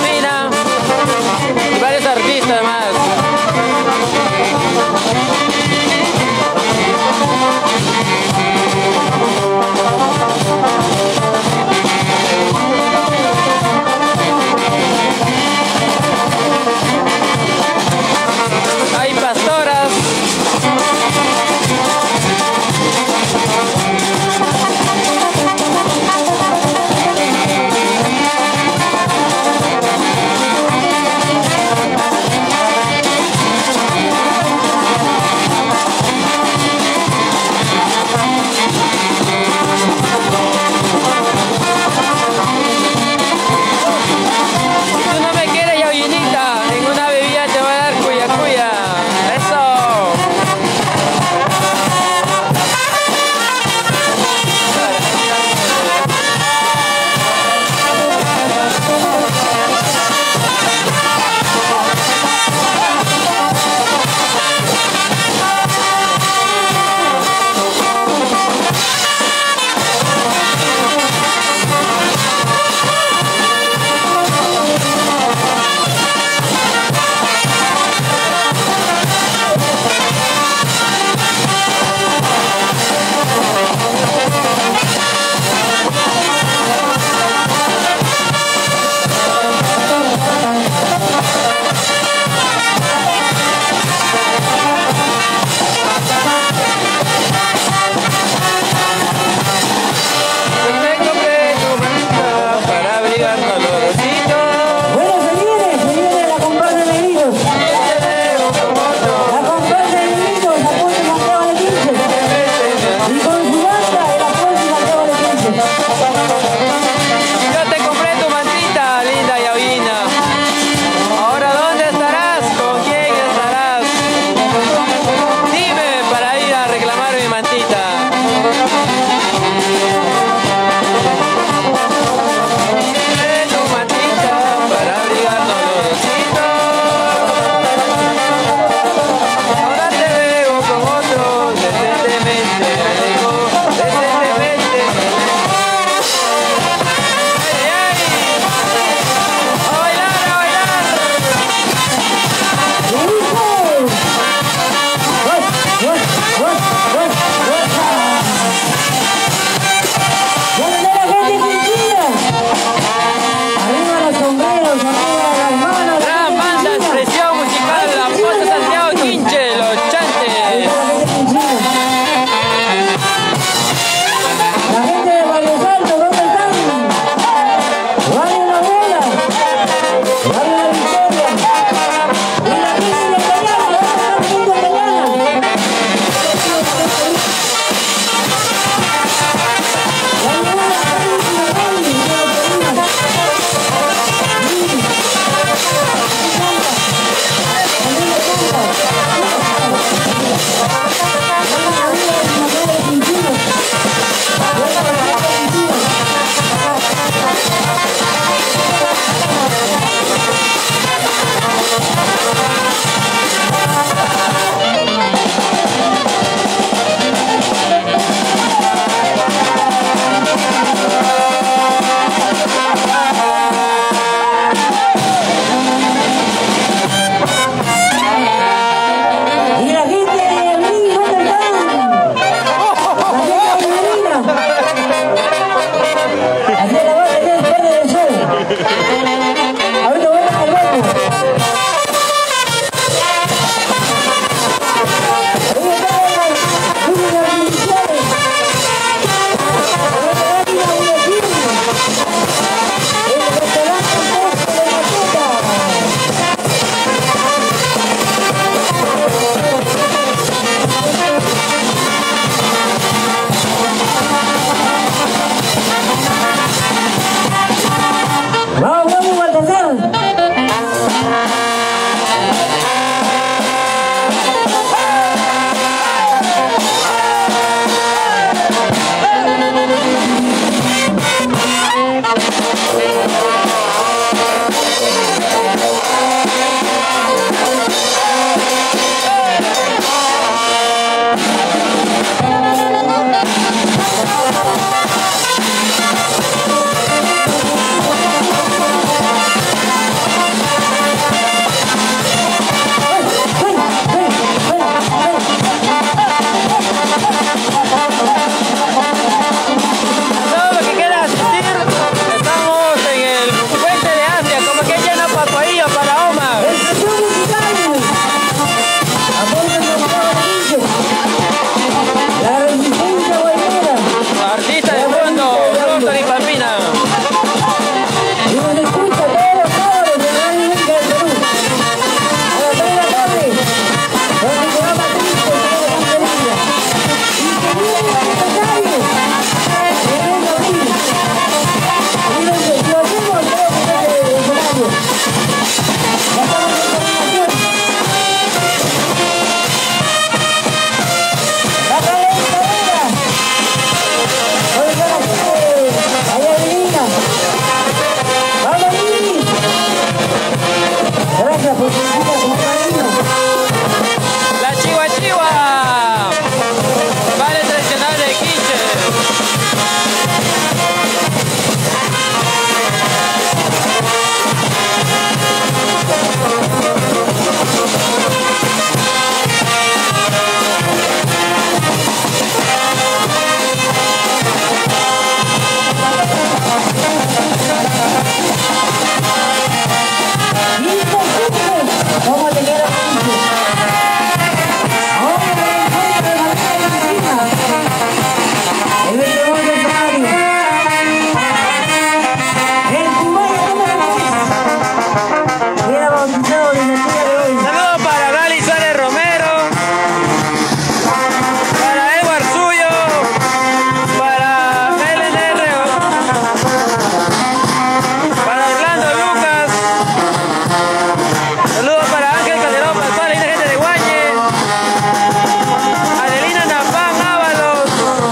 Mina y varios artistas más. Hay pastoras. La Chihuahua Chihuahua, baile tradicional de Quinche. ¿Cómo te queda? Saludos para Rally Suárez Romero, para Edward Suyo, para LNR, para Orlando Lucas. Saludos para Ángel Calderón, para toda la linda gente de Guañe, Adelina Napán Ábalos,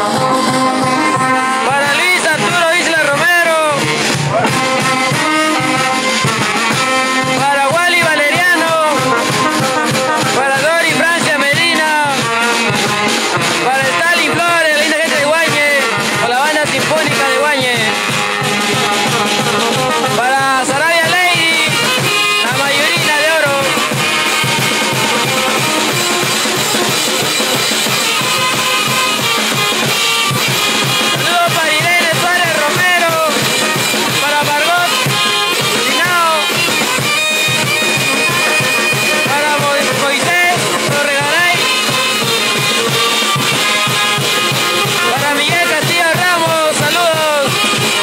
para Luis Arturo Isla Romero, para Wally Valeriano, para Dori Francia Medina, para Stalin Flores, la linda gente de Guañe, para la banda sinfónica de Guañe, para Sarabia Lady, la mayorina de oro. Saludos para Irene Suárez Romero, para Margot Linao, para Moisés Torregaray, para Miguel Castillo Ramos, saludos.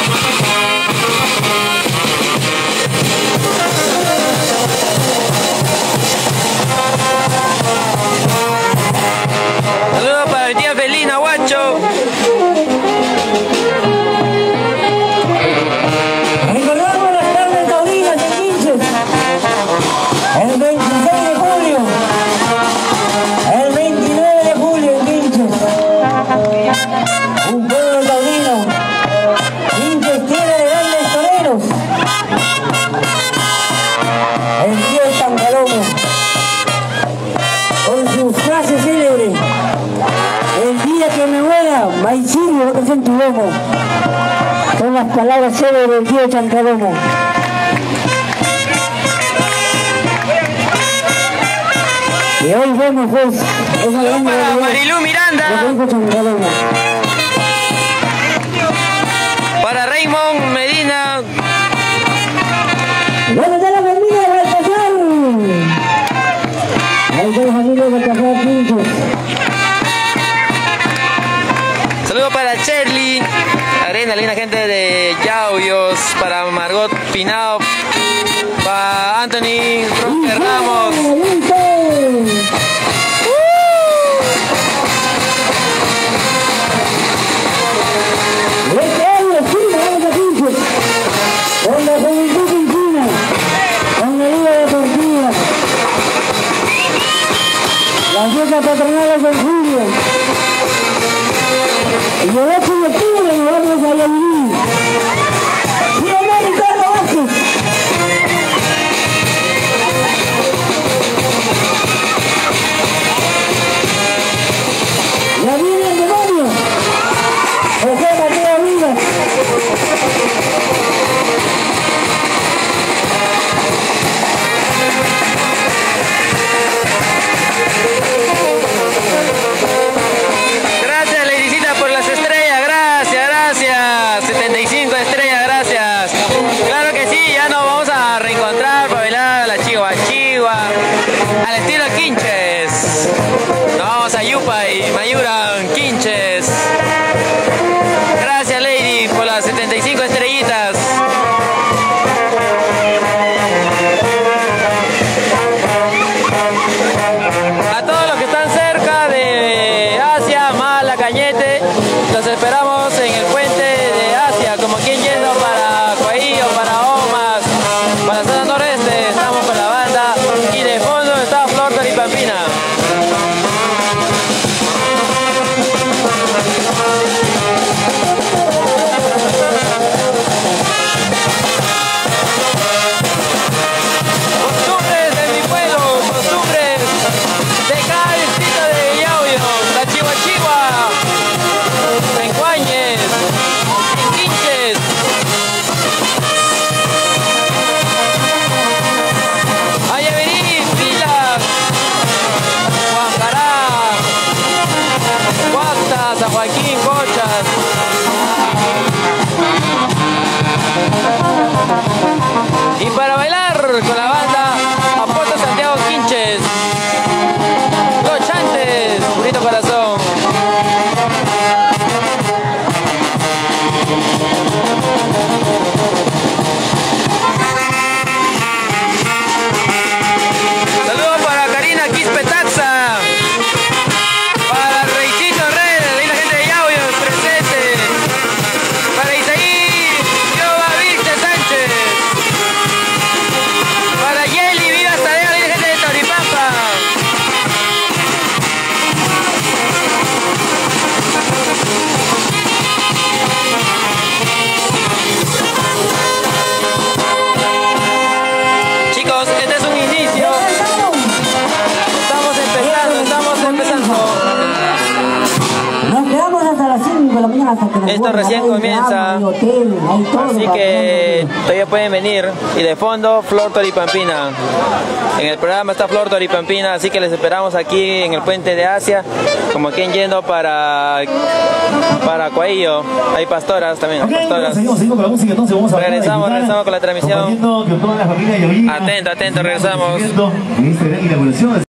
Saludos para mi tía Felina Guacho. Recordamos las tardes taurinas de Quinches. El 26 de julio. El 29 de julio en Quinches. Un pueblo taurino. Quinches tierra de grandes toreros. El tío Tancalomo. Con su frase célebre. El día que me muera, maicillo lo que sea en tu lomo. Son las palabras célebres del tío Chancalomo. Y hoy vemos pues esa gran Para realidad Marilú Miranda, de que dijo Chancalomo. para Raymond Medina, ¿Dónde está la familia de Baltasar? Ahí está la familia de Baltasar Quinches. saludos para Shirley Arena, linda gente de Yauyos, para Margot Pinao, para Anthony Roque Ramos. Este año sí, vamos a Quinches. Con la juventud quinchina. Con la Liga Deportiva. Las fiestas patronales en julio. Y el 8 de octubre nos vamos a Yavirí. ¡Viva Ricardo Vázquez! Pampina. Costumbres de mi pueblo, costumbres de cada distrito de Yauyos, la Chihuahua, Rencuáñez, Quinches. Ayaverí, Pilas, Guajará, Guasta, San Joaquín, Cochas. Y para bailar con la banda Apoto Santiago Quinches, Los Chantes, Purito Corazón. Saludos para Karina Quispetaxa, para Reicito Red, y la gente de Yauyos presente, para Isaí Yoba Vilche Sánchez, para Yeli Viva Tadeo, y la gente de Tauripampa. Chicos, este es un inicio. Estamos empezando. Nos quedamos hasta las 5 de la mañana hasta que nos Esto vuelvan. recién Hay comienza, agua, hay hotel, hay todo así para que que todavía pueden venir. Y de fondo, Flor Toripampina. En el programa está Flor Toripampina, así que les esperamos aquí en el puente de Asia, como quien yendo para Coello. Hay pastoras también, Ok, pastoras. seguimos con la música, entonces vamos a Regresamos con la transmisión. compartiendo con toda la familia Yovina. Atento, regresamos. En esta gran inauguración.